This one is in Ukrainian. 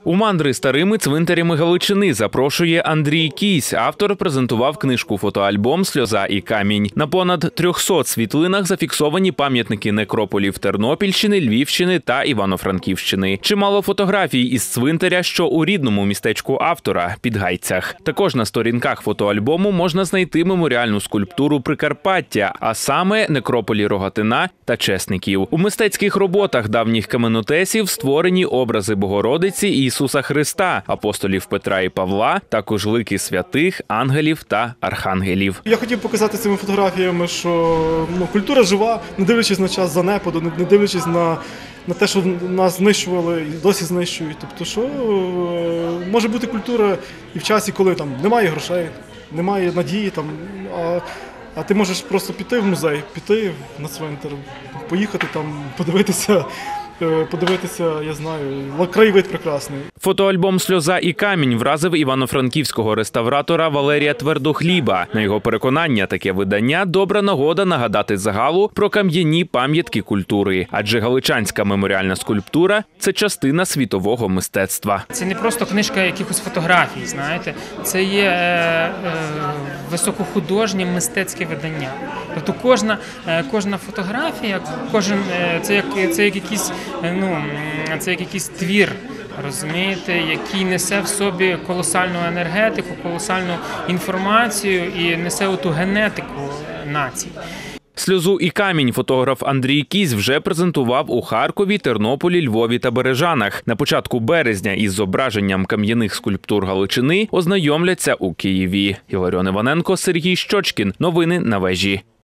У мандри старими цвинтарями Галичини запрошує Андрій Кісь. Автор презентував книжку-фотоальбом «Сльоза і камінь». На понад 300 світлинах зафіксовані пам'ятники некрополів Тернопільщини, Львівщини та Івано-Франківщини. Чимало фотографій із цвинтаря, що у рідному містечку автора – Підгайцях. Також на сторінках фотоальбому можна знайти меморіальну скульптуру Прикарпаття, а саме некрополі Рогатина та Чесників. У мистецьких роботах давніх каменотесів створені образи Богородиці і Ісуса Христа, апостолів Петра і Павла, також лики святих, ангелів та архангелів. Я хотів показати цими фотографіями, що культура жива, не дивлячись на час занепаду, не дивлячись на те, що нас знищували і досі знищують. Тобто, що може бути культура і в часі, коли там немає грошей, немає надії, а ти можеш просто піти в музей, піти на цвинтар, поїхати там, подивитися, я знаю, краєвид прекрасний. Фотоальбом «Сльоза і камінь» вразив івано-франківського реставратора Валерія Твердохліба. На його переконання, таке видання – добра нагода нагадати загалу про кам'яні пам'ятки культури. Адже галичанська меморіальна скульптура – це частина світового мистецтва. Це не просто книжка якихось фотографій, знаєте. Це є високохудожнє мистецьке видання. Тобто кожна фотографія, це як якийсь твір, розумієте, який несе в собі колосальну енергетику, колосальну інформацію і несе оту генетику нації. «Сльозу і камінь» фотограф Андрій Кісь вже презентував у Харкові, Тернополі, Львові та Бережанах. На початку березня із зображенням кам'яних скульптур Галичини ознайомляться у Києві. Іларіон Іваненко, Сергій Щочкін. Новини на вежі.